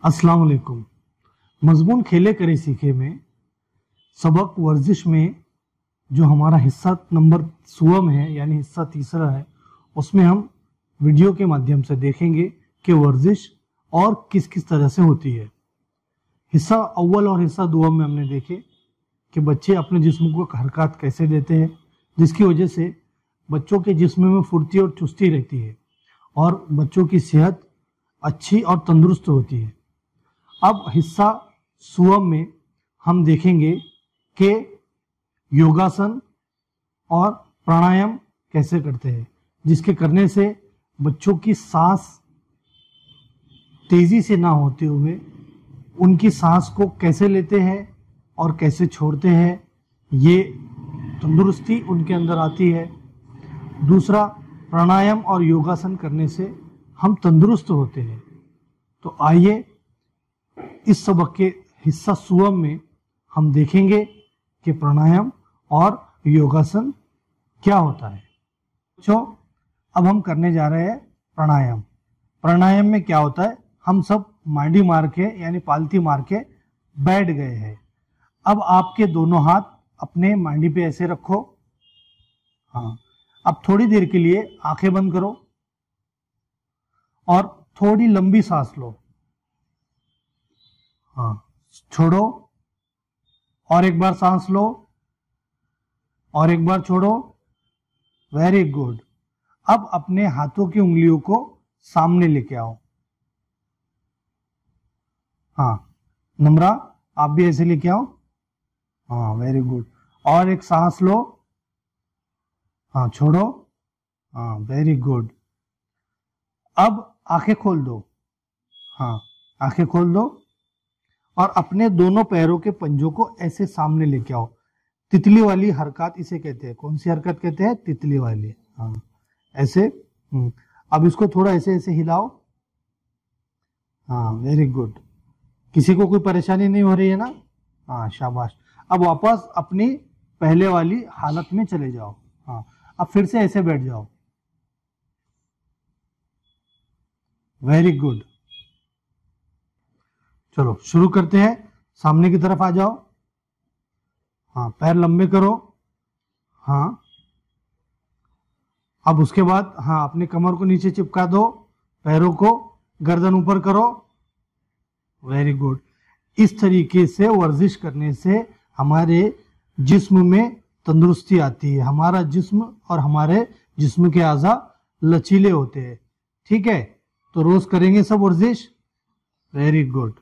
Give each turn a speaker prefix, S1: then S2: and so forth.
S1: अस्सलाम वालेकुम। मजमून खेले करे सीखे में सबक वर्जिश में जो हमारा हिस्सा नंबर 16 में है, यानी हिस्सा तीसरा है, उसमें हम वीडियो के माध्यम से देखेंगे कि वर्जिश और किस किस तरह से होती है। हिस्सा अव्वल और हिस्सा दुआम में हमने देखे कि बच्चे अपने जिस्म को हरकत कैसे देते हैं, जिसकी वजह से बच्चों के जिस्म में फुर्ती और चुस्ती रहती है और बच्चों की सेहत अच्छी और तंदुरुस्त होती है। अब हिस्सा सुवम में हम देखेंगे कि योगासन और प्राणायाम कैसे करते हैं, जिसके करने से बच्चों की सांस तेजी से ना होते हुए उनकी सांस को कैसे लेते हैं और कैसे छोड़ते हैं, ये तंदुरुस्ती उनके अंदर आती है। दूसरा, प्राणायाम और योगासन करने से हम तंदुरुस्त होते हैं। तो आइए इस सबक के हिस्सा सुवम में हम देखेंगे कि प्राणायाम और योगासन क्या होता है। बच्चों, अब हम करने जा रहे हैं प्राणायाम। प्राणायाम में क्या होता है, हम सब मांडी मार के यानी पालती मार के बैठ गए हैं। अब आपके दोनों हाथ अपने मांडी पे ऐसे रखो। हाँ, अब थोड़ी देर के लिए आंखें बंद करो और थोड़ी लंबी सांस लो। हाँ, छोड़ो और एक बार सांस लो और एक बार छोड़ो। Very good. अब अपने हाथों की उंगलियों को सामने लेके आओ। हाँ, नम्रा आप भी ऐसे लेके आओ। हाँ, वेरी गुड। और एक सांस लो। हाँ, छोड़ो। हाँ, वेरी गुड। अब आंखें खोल दो। हाँ, आंखें खोल दो और अपने दोनों पैरों के पंजों को ऐसे सामने लेके आओ। तितली वाली हरकत इसे कहते हैं। कौन सी हरकत कहते हैं? तितली वाली। हाँ, ऐसे। अब इसको थोड़ा ऐसे ऐसे हिलाओ। हाँ, वेरी गुड। किसी को कोई परेशानी नहीं हो रही है ना? हाँ, शाबाश। अब वापस अपनी पहले वाली हालत में चले जाओ। हाँ, अब फिर से ऐसे बैठ जाओ। Very good. चलो शुरू करते हैं। सामने की तरफ आ जाओ। हाँ, पैर लंबे करो। हाँ, अब उसके बाद हाँ अपने कमर को नीचे चिपका दो, पैरों को गर्दन ऊपर करो। Very good. इस तरीके से वर्जिश करने से हमारे जिस्म में तंदुरुस्ती आती है। हमारा जिस्म और हमारे जिस्म के आज़ा लचीले होते हैं। ठीक है, तो रोज करेंगे सब वर्जिश। Very good.